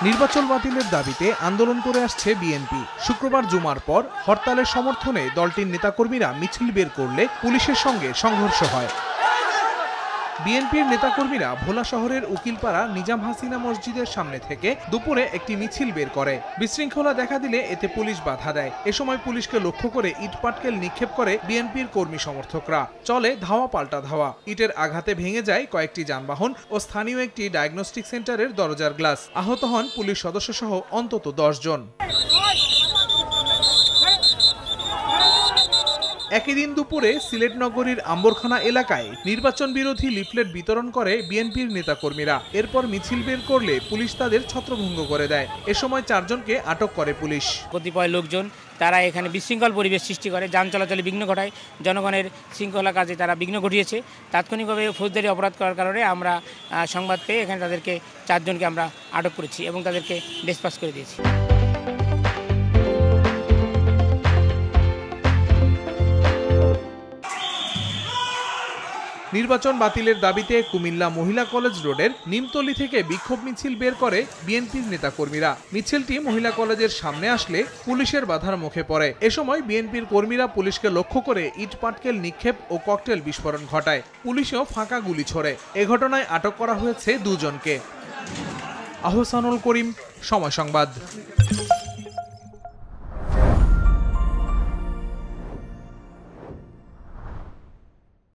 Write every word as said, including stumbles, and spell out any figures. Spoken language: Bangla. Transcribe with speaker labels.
Speaker 1: নির্বাচন বাতিলের দাবিতে আন্দোলন করে আসছে বিএনপি। শুক্রবার জুমার পর হরতালের সমর্থনে দলটির নেতাকর্মীরা মিছিল বের করলে পুলিশের সঙ্গে সংঘর্ষ হয়। বিএনপির নেতাকর্মীরা ভোলা শহরের উকিলপাড়া নিজাম হাসিনা মসজিদের সামনে থেকে দুপুরে একটি মিছিল বের করে। বিশৃঙ্খলা দেখা দিলে এতে পুলিশ বাধা দেয়। এ সময় পুলিশকে লক্ষ্য করে ইটপাটকেল নিক্ষেপ করে বিএনপির কর্মী সমর্থকরা। চলে ধাওয়া পাল্টা ধাওয়া। ইটের আঘাতে ভেঙে যায় কয়েকটি যানবাহন ও স্থানীয় একটি ডায়াগনস্টিক সেন্টারের দরজার গ্লাস। আহত হন পুলিশ সদস্য সহ অন্তত দশ জন। একই দিন দুপুরে সিলেট নগরীর আম্বরখানা এলাকায় নির্বাচন বিরোধী লিফলেট বিতরণ করে বিএনপির নেতাকর্মীরা। এরপর মিছিল বের করলে পুলিশ তাদের ছত্রভঙ্গ করে দেয়। এ সময় চারজনকে আটক করে পুলিশ।
Speaker 2: কতিপয় লোকজন তারা এখানে বিশৃঙ্খল পরিবেশ সৃষ্টি করে, যান চলাচলে বিঘ্ন ঘটায়, জনগণের শৃঙ্খলা কাজে তারা বিঘ্ন ঘটিয়েছে। তাৎক্ষণিকভাবে ফৌজদারি অপরাধ করার কারণে আমরা সংবাদ পেয়ে এখানে তাদেরকে চারজনকে আমরা আটক করেছি এবং তাদেরকে ডিসপাস করে দিয়েছি।
Speaker 1: নির্বাচন বাতিলের দাবিতে কুমিল্লা মহিলা কলেজ রোডের নিমতলী থেকে বিক্ষোভ মিছিল বের করে বিএনপির নেতাকর্মীরা। মিছিলটি মহিলা কলেজের সামনে আসলে পুলিশের বাধার মুখে পড়ে। এ সময় বিএনপির কর্মীরা পুলিশকে লক্ষ্য করে ইট পাটকেল নিক্ষেপ ও ককটেল বিস্ফোরণ ঘটায়। পুলিশও ফাঁকা গুলি ছোড়ে। এ ঘটনায় আটক করা হয়েছে দুজনকে। আহসানুল করিম, সময় সংবাদ।